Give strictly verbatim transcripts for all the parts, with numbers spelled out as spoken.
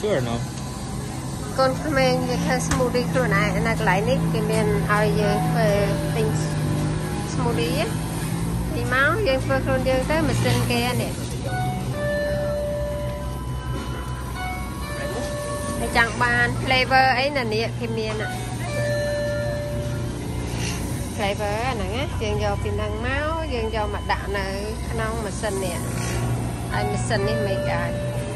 tour no? Con comment về cái smoothie của này là cái này cái miền ai giờ về tình smoothie thì máu giờ về con giờ tới mình xin kia nè cái chẳng bàn flavor ấy là nè cái miền à flavor này á giờ giờ pin đằng máu giờ giờ mặt đạn này non mà xin nè ai mà xin đi mấy cái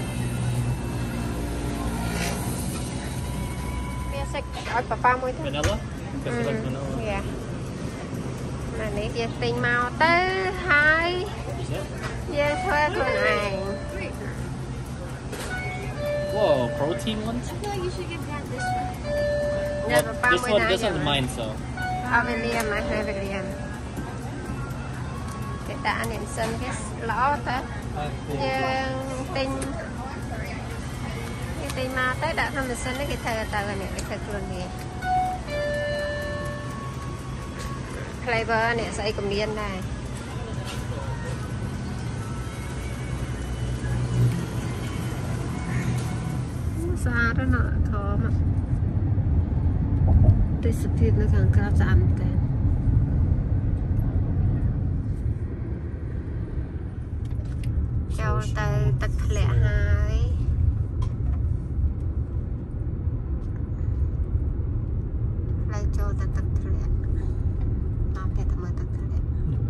ở papa mới thôi. Vanilla? Mm, yeah. Mà này giờ tình màu tới hai. Giờ thuê con này. Whoa, protein ones? I feel like you should give Dad this one. Giờ Well, papa this mới one, nói this rồi. one's mine, so. Ở bên liam mà hai bên liam. Cái đã niệm sinh cái lõ tới. Giờ tình cái tình mà tới đã thăm mình sinh cái thờ tờ này cái thờ luôn nè. Flavor này sẽ cùng điên này. Xa đó nọ khó mà. Tôi sẽ thiết nó càng cao giảm tên. Châu tới tất lệ hai. Lại châu tới tất lệ. Làm thế thầm tất lệ.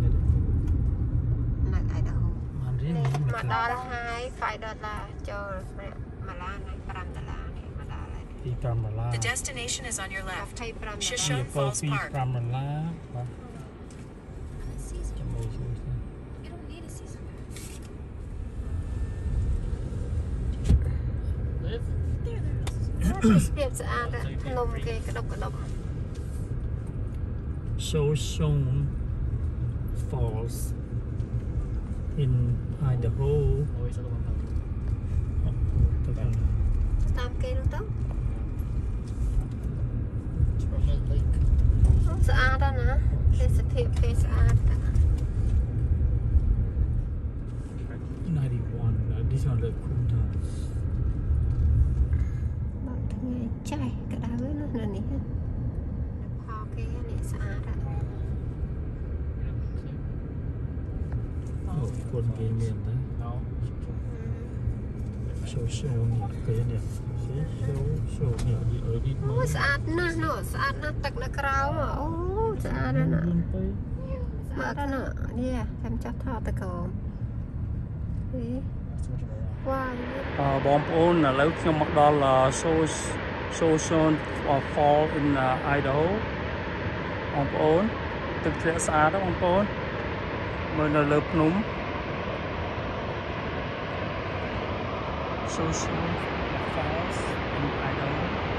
Nặng ai đâu. Mà đó là hai, phải đó là châu mà là này, Pram Đà La này, mà đó là Đi Pramala. The destination is on your left. Thấy Pram Đà La. Shoshone Cô Falls phi Park. Pramala. Caesar. You don't need a Caesar. Live? There, there. Cái spiệp sẽ ăn đó, nôm cái cái độc cái độc. Shoshone Falls in Idaho. Always other one. Tam cây nó tốt. Torment Lake. Sẽ ăn đó nè. Cái sẽ thiệp cái sẽ ăn đó. ninety-one. Uh, these are the cool times. Bạn nghe chạy cái đá với nó là nè. Kho cái này sẽ ăn đó. Oh, con ghi miền đấy. No. Shoshone cái này. Shoshone ở đi. Ô, sẽ ăn nè, nó sẽ ăn nó tắc nó cao mà. Ô, sẽ ăn đó nè. Mở đó nè. Nè, em cho thọ tới cổng. Ý. Wow. បងប្អូនឥឡូវខ្ញុំមកដល់ Shoshone Falls in Idaho បងប្អូនទឹកធ្លាក់ស្អាតណាបងប្អូនមើលនៅលើភ្នំ Shoshone Falls in Idaho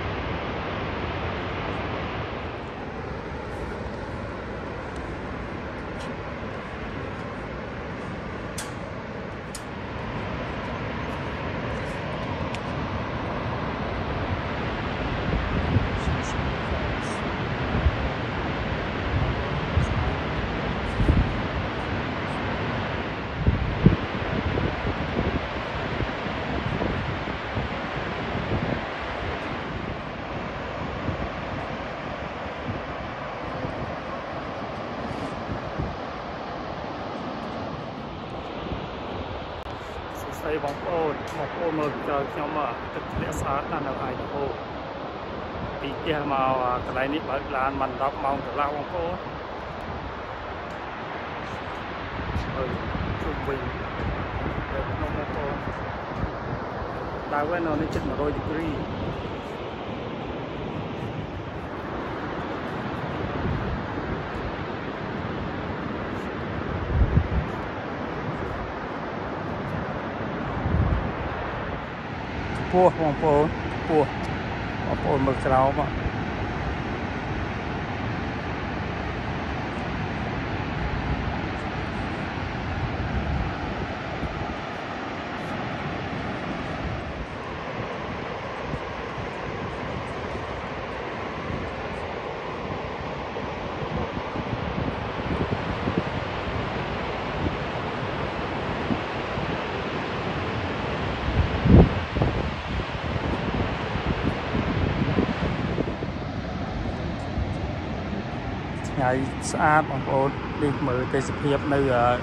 បងប្អូនបងប្អូនមើលខ្ញុំទឹកធ្លាក់ស្អាតណាស់នៅ Idaho ពីផ្ទះមកកន្លែងនេះបើកឡានមិនដប់ម៉ោងកន្លះបងប្អូនមើលជុំវិញនៅក្នុងបងប្អូនដើរវិញនៅនេះជិតone hundred ដឺក្រេពោះបងប្អូនពោះបងប្អូនមើលក្រោមថ្ងៃស្អាតបងប្អូននេះមើលទេសភាពនៅ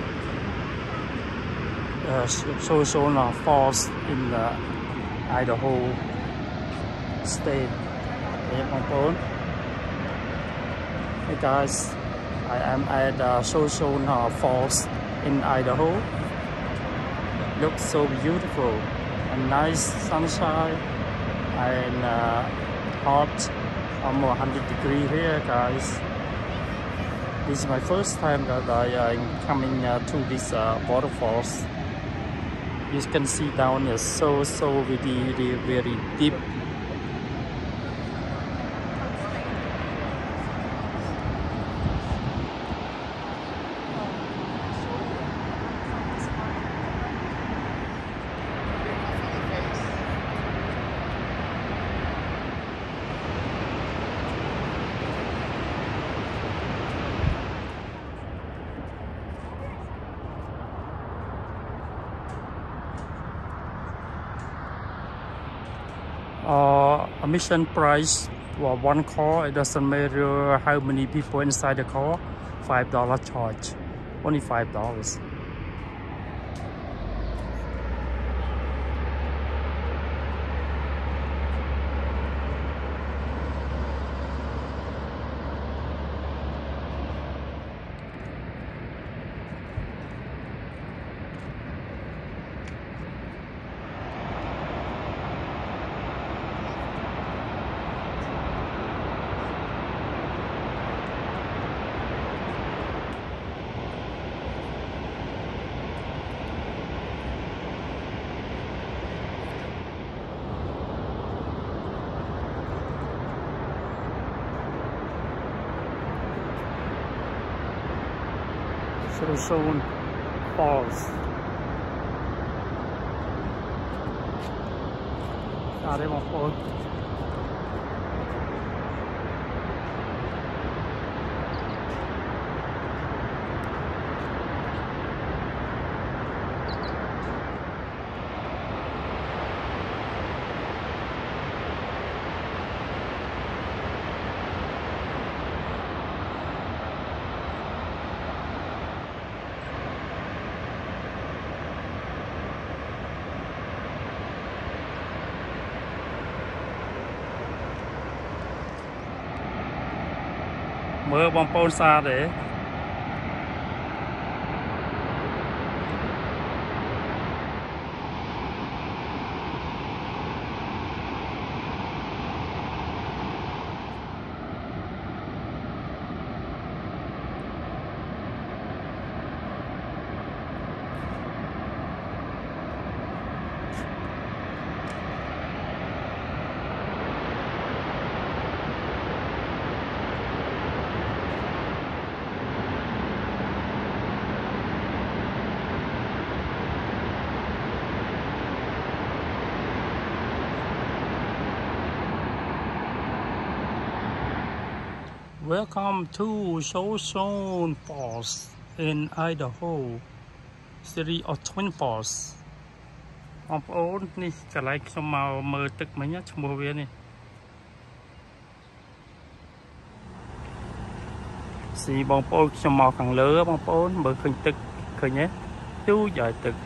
Shoshone Falls in the Idaho state នេះបងប្អូន Hey guys, I am at uh, Shoshone Falls in Idaho. Looks so beautiful and nice sunshine and uh, hot, almost one hundred degrees here, guys. This is my first time that I am coming uh, to this uh, waterfalls. You can see down here so so very very, very deep. Uh, admission price for one car, it doesn't matter how many people inside the car, five dollar charge, only five dollars. Shoshone Falls. À đây một phố. Mưa bom pôn xa để Welcome to Shoshone Falls in Idaho, city of Twin Falls. បងប្អូននេះកន្លែងខ្ញុំមកមើលទឹកមិញឈ្មោះវានេះស៊ីបងប្អូនខ្ញុំមកខាងលើបងប្អូនមើលឃើញទឹកឃើញទេទូចឲ្យទឹក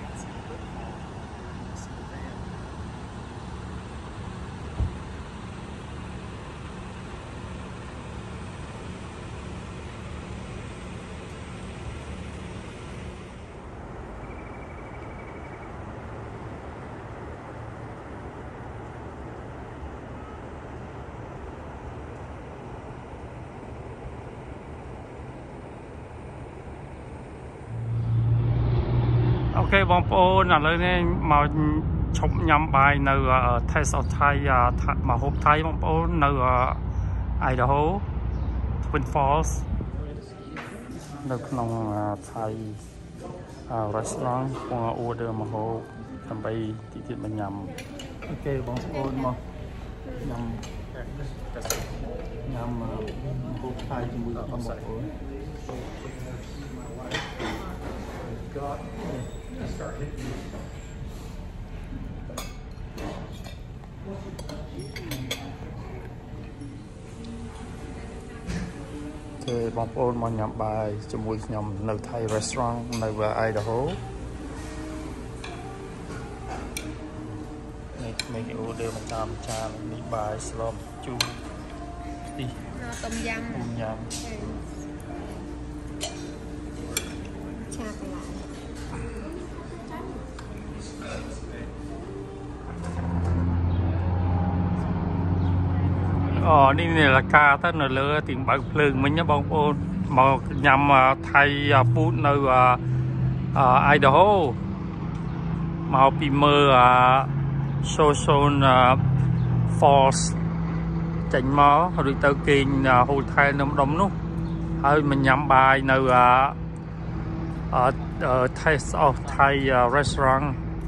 Ok បងប្អូនឥឡូវនេះមកឈប់ញ៉ាំបាយនៅ Taste of Thai មកហូបថៃបងប្អូននៅ Idaho Twin Falls នៅក្នុង Thai restaurant បង order មកហូបដើម្បីទីទៀតមកញ៉ាំអូខេបងប្អូនមកញ៉ាំញ៉ាំហូបថៃជាមួយបងប្អូន God, start hitting. Ok គេបងប្អូនមកញ៉ាំបាយជាមួយខ្ញុំនៅ Thai restaurant នៅ Idaho នេះមេអូដឺមកតាមចាននេះបាយស្លបជូរខ្ទិះต้มยำต้มยำชาปลาอ๋อนี่เนี่ยราคาท่านเลือติ่งบางเพลิงมันเนี่ยบางคนมายำไทยฟู้ดในไอเดโฮมาปีเมอร์โซโซนฟอร์สจังมอหรือเตอร์กินโฮเทลน้ำดมนู้ให้มันยำบายในไทยไทยร้าน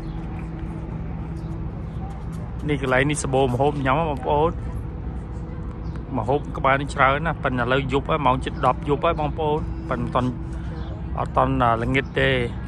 นี่ก็เลยนี่สบู่มาโฮมยำมาโอ๊ตmà hút các bạn đi chơi nè, phần là lợi dụng ấy, mong chích đập dụng ấy, mong phố, phần toàn toàn là nghịch đề.